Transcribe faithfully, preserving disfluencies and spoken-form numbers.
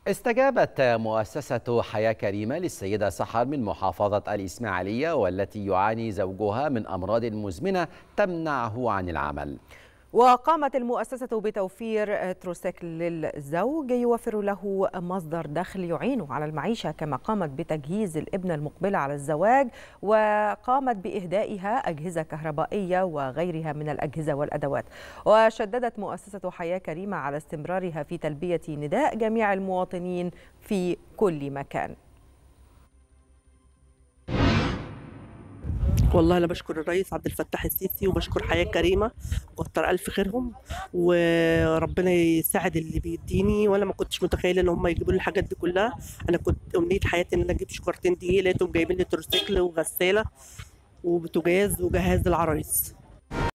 استجابت مؤسسة حياة كريمة للسيدة سحر من محافظة الإسماعيلية والتي يعاني زوجها من أمراض مزمنة تمنعه عن العمل. وقامت المؤسسة بتوفير تروسيكل للزوج يوفر له مصدر دخل يعينه على المعيشة، كما قامت بتجهيز الابنة المقبلة على الزواج، وقامت بإهدائها أجهزة كهربائية وغيرها من الأجهزة والأدوات. وشددت مؤسسة حياة كريمة على استمرارها في تلبية نداء جميع المواطنين في كل مكان. والله أنا بشكر الرئيس عبد الفتاح السيسي وبشكر حياة كريمة، وكتر ألف خيرهم، وربنا يساعد اللي بيديني. وأنا ما كنتش متخيلة إن هم يجيبوا لي الحاجات دي كلها. أنا كنت أمنية حياتي إن أنا أجيب شكارتين دقيق، لقيتهم جايبين لي تروسيكل وغسالة وبوتاجاز وجهاز العرايس.